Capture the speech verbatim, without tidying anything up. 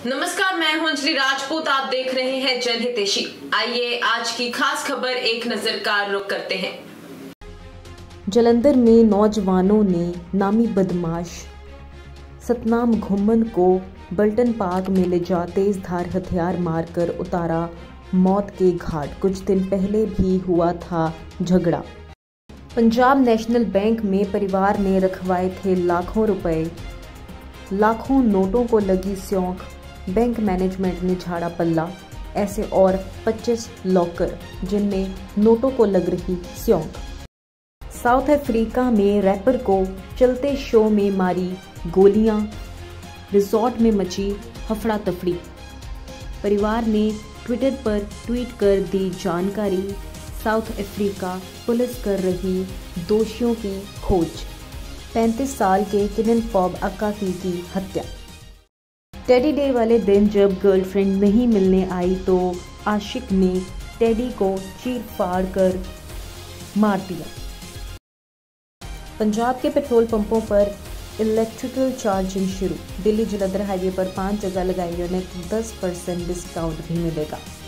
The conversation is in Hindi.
नमस्कार, मैं हूं अंजलि राजपूत। आप देख रहे हैं जनहितैषी। आइए आज की खास खबर एक नजर का रुख करते हैं। जालंधर में नौजवानों ने नामी बदमाश सतनाम घुम्मन को बल्टन पार्क में ले जा तेज धार हथियार मारकर उतारा मौत के घाट। कुछ दिन पहले भी हुआ था झगड़ा। पंजाब नेशनल बैंक में परिवार ने रखवाए थे लाखों रुपए, लाखों नोटों को लगी स्योंक। बैंक मैनेजमेंट ने झाड़ा पल्ला। ऐसे और पच्चीस लॉकर जिनमें नोटों को लग रही स्योंक। साउथ अफ्रीका में रैपर को चलते शो में मारी गोलियां। रिजॉर्ट में मची हफड़ा तफड़ी। परिवार ने ट्विटर पर ट्वीट कर दी जानकारी। साउथ अफ्रीका पुलिस कर रही दोषियों की खोज। पैंतीस साल के किनन पॉब अक्काकी की हत्या। टेडी डे वाले दिन जब गर्लफ्रेंड नहीं मिलने आई तो आशिक ने टेडी को चीर फाड़ कर मार दिया। पंजाब के पेट्रोल पंपों पर इलेक्ट्रिकल चार्जिंग शुरू। दिल्ली जालंधर हाईवे पर पांच जगह लगाई यूनिट, दस परसेंट डिस्काउंट भी मिलेगा।